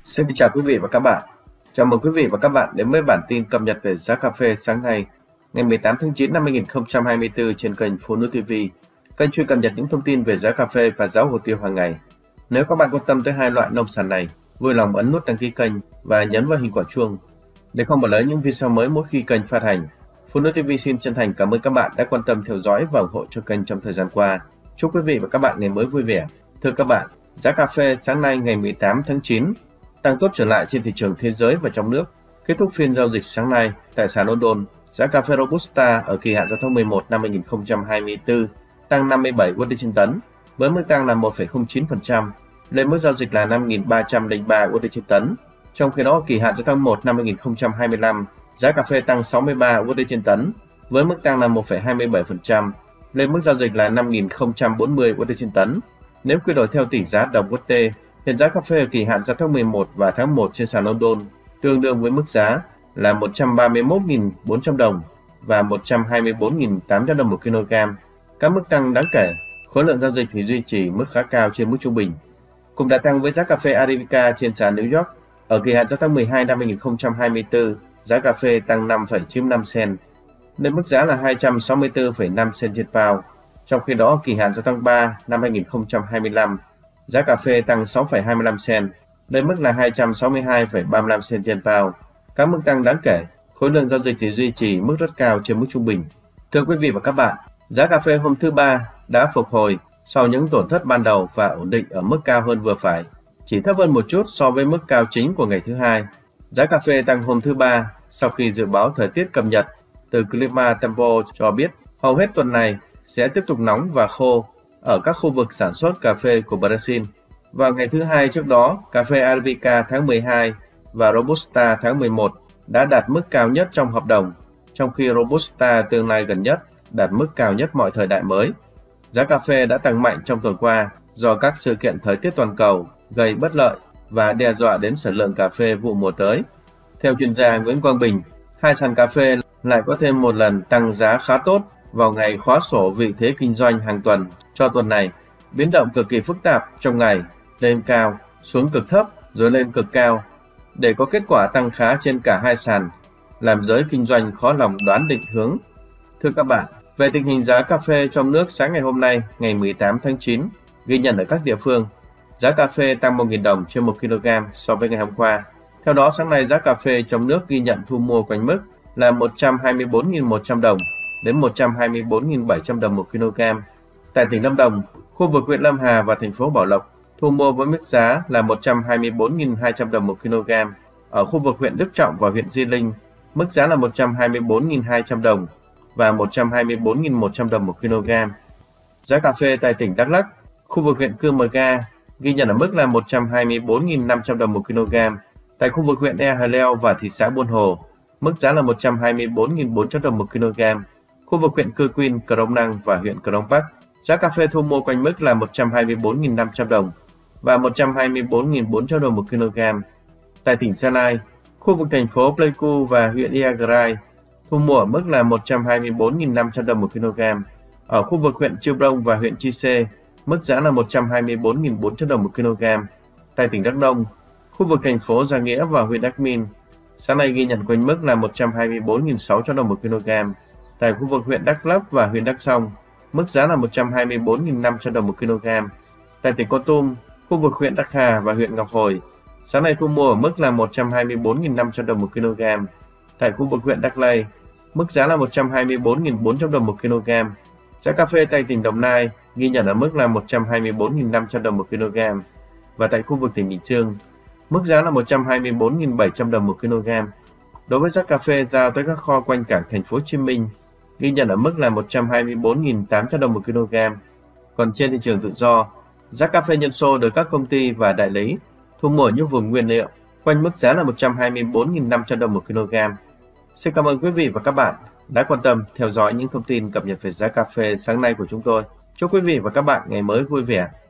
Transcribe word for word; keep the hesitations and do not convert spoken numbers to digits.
Xin chào quý vị và các bạn. Chào mừng quý vị và các bạn đến với bản tin cập nhật về giá cà phê sáng nay, ngày mười tám tháng chín năm hai nghìn không trăm hai mươi tư trên kênh Phố Núi ti vi, kênh chuyên cập nhật những thông tin về giá cà phê và giá hồ tiêu hàng ngày. Nếu các bạn quan tâm tới hai loại nông sản này, vui lòng ấn nút đăng ký kênh và nhấn vào hình quả chuông để không bỏ lỡ những video mới mỗi khi kênh phát hành. Phố Núi ti vi xin chân thành cảm ơn các bạn đã quan tâm theo dõi và ủng hộ cho kênh trong thời gian qua. Chúc quý vị và các bạn ngày mới vui vẻ. Thưa các bạn, giá cà phê sáng nay ngày mười tám tháng chín tăng tốt trở lại trên thị trường thế giới và trong nước. Kết thúc phiên giao dịch sáng nay tại sàn London, giá cà phê Robusta ở kỳ hạn giao tháng mười một năm hai nghìn không trăm hai mươi tư tăng năm mươi bảy đô la trên tấn, với mức tăng là một phẩy không chín phần trăm, lên mức giao dịch là năm nghìn ba trăm lẻ ba đô la trên tấn. Trong khi đó, kỳ hạn giao tháng một năm hai nghìn không trăm hai mươi lăm, giá cà phê tăng sáu mươi ba đô la trên tấn, với mức tăng là một phẩy hai mươi bảy phần trăm, lên mức giao dịch là năm nghìn không trăm bốn mươi đô la trên tấn. Nếu quy đổi theo tỷ giá đồng quốc tế, hiện giá cà phê ở kỳ hạn giao tháng mười một và tháng một trên sàn London tương đương với mức giá là một trăm ba mươi mốt nghìn bốn trăm đồng và một trăm hai mươi bốn nghìn tám trăm đồng một kg. Các mức tăng đáng kể, khối lượng giao dịch thì duy trì mức khá cao trên mức trung bình. Cùng đã tăng với giá cà phê Arabica trên sàn New York. Ở kỳ hạn giao tháng mười hai năm hai nghìn không trăm hai mươi tư, giá cà phê tăng năm phẩy chín mươi lăm cent, lên mức giá là hai trăm sáu mươi tư phẩy năm cent trên pound. Trong khi đó, kỳ hạn giao tháng ba năm hai nghìn không trăm hai mươi lăm, giá cà phê tăng sáu phẩy hai mươi lăm cent, lên mức là hai trăm sáu mươi hai phẩy ba mươi lăm cent trên pound. Các mức tăng đáng kể, khối lượng giao dịch thì duy trì mức rất cao trên mức trung bình. Thưa quý vị và các bạn, giá cà phê hôm thứ Ba đã phục hồi sau những tổn thất ban đầu và ổn định ở mức cao hơn vừa phải, chỉ thấp hơn một chút so với mức cao chính của ngày thứ Hai. Giá cà phê tăng hôm thứ Ba sau khi dự báo thời tiết cập nhật từ Clima Tempo cho biết hầu hết tuần này sẽ tiếp tục nóng và khô ở các khu vực sản xuất cà phê của Brazil. Vào ngày thứ Hai trước đó, cà phê Arabica tháng mười hai và Robusta tháng mười một đã đạt mức cao nhất trong hợp đồng, trong khi Robusta tương lai gần nhất đạt mức cao nhất mọi thời đại mới. Giá cà phê đã tăng mạnh trong tuần qua do các sự kiện thời tiết toàn cầu gây bất lợi và đe dọa đến sản lượng cà phê vụ mùa tới. Theo chuyên gia Nguyễn Quang Bình, hai sàn cà phê lại có thêm một lần tăng giá khá tốt vào ngày khóa sổ vị thế kinh doanh hàng tuần cho tuần này. Biến động cực kỳ phức tạp trong ngày, lên cao, xuống cực thấp, rồi lên cực cao, để có kết quả tăng khá trên cả hai sàn, làm giới kinh doanh khó lòng đoán định hướng. Thưa các bạn, về tình hình giá cà phê trong nước sáng ngày hôm nay, ngày mười tám tháng chín, ghi nhận ở các địa phương, giá cà phê tăng một nghìn đồng trên một kg so với ngày hôm qua. Theo đó, sáng nay giá cà phê trong nước ghi nhận thu mua quanh mức là một trăm hai mươi bốn nghìn một trăm đồng đến một trăm hai mươi bốn nghìn bảy trăm đồng một kg. Tại tỉnh Lâm Đồng, khu vực huyện Lâm Hà và thành phố Bảo Lộc thu mua với mức giá là một trăm hai mươi bốn nghìn hai trăm đồng một kg. Ở khu vực huyện Đức Trọng và huyện Di Linh, mức giá là một trăm hai mươi bốn nghìn hai trăm đồng và một trăm hai mươi bốn nghìn một trăm đồng một kg. Giá cà phê tại tỉnh Đắk Lắk, khu vực huyện Cư Mờ Ga ghi nhận ở mức là một trăm hai mươi bốn nghìn năm trăm đồng một kg. Tại khu vực huyện Ea Hà Leo và thị xã Buôn Hồ, mức giá là một trăm hai mươi bốn nghìn bốn trăm đồng một kg. Khu vực huyện Cư Quyên, Crong Năng và huyện Crong Park, giá cà phê thu mua quanh mức là một trăm hai mươi bốn nghìn năm trăm đồng và một trăm hai mươi bốn nghìn bốn trăm đồng một kg. Tại tỉnh Gia Lai, khu vực thành phố Pleiku và huyện Iagrai thu mua ở mức là một trăm hai mươi bốn nghìn năm trăm đồng một kg. Ở khu vực huyện Chư Prong và huyện Chư Sê, mức giá là một trăm hai mươi bốn nghìn bốn trăm đồng một kg. Tại tỉnh Đắk Nông, khu vực thành phố Gia Nghĩa và huyện Đắk Minh, sáng nay ghi nhận quanh mức là một trăm hai mươi bốn nghìn sáu trăm đồng một kg. Tại khu vực huyện Đắk Lắk và huyện Đắk Song, mức giá là một trăm hai mươi bốn nghìn năm trăm đồng một kg. Tại tỉnh Kon Tum, khu vực huyện Đắk Hà và huyện Ngọc Hồi, sáng nay thu mua ở mức là một trăm hai mươi bốn nghìn năm trăm đồng một kg. Tại khu vực huyện Đắk Lây, mức giá là một trăm hai mươi bốn nghìn bốn trăm đồng một kg. Giá cà phê tại tỉnh Đồng Nai ghi nhận ở mức là một trăm hai mươi bốn nghìn năm trăm đồng một kg. Và tại khu vực tỉnh Bình Dương, mức giá là một trăm hai mươi bốn nghìn bảy trăm đồng một kg. Đối với giá cà phê giao tới các kho quanh cảng thành phố Hồ Chí Minh, ghi nhận ở mức là một trăm hai mươi bốn nghìn tám trăm đồng một kg. Còn trên thị trường tự do, giá cà phê nhân xô được các công ty và đại lý thu mua ở những vùng nguyên liệu quanh mức giá là một trăm hai mươi bốn nghìn năm trăm đồng một kg. Xin cảm ơn quý vị và các bạn đã quan tâm theo dõi những thông tin cập nhật về giá cà phê sáng nay của chúng tôi. Chúc quý vị và các bạn ngày mới vui vẻ.